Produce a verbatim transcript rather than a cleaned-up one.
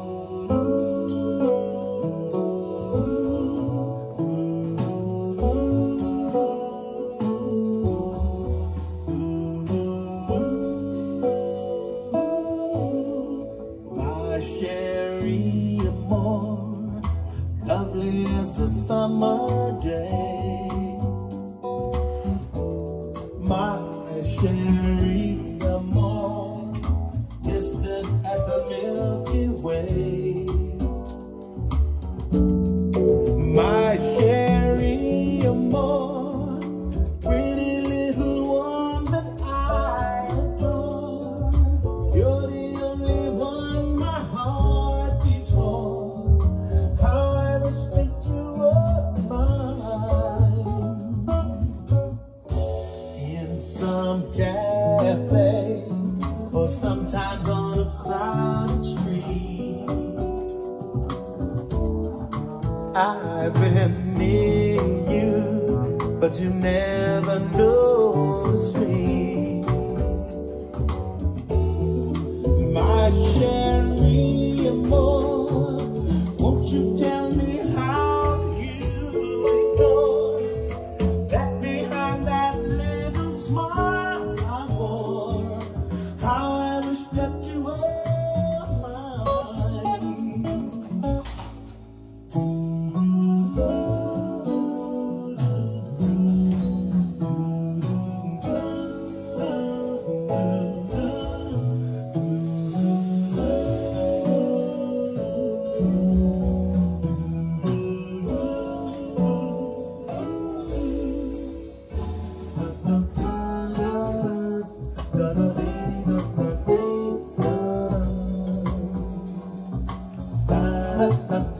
Sherry Amore, lovely as a summer day. My Sherry Amore, distant as the Milky Way. My Sherry Amore, pretty little one that I adore. You're the only one my heart beats for. How I wish that you were mine. In some cafe, or sometimes on a crowded street, I've been near you, but you never noticed me. My Sherry Amore, won't you tell me how you ignore that behind that little smile I wore? How I wish that you were mine. Da da da da da.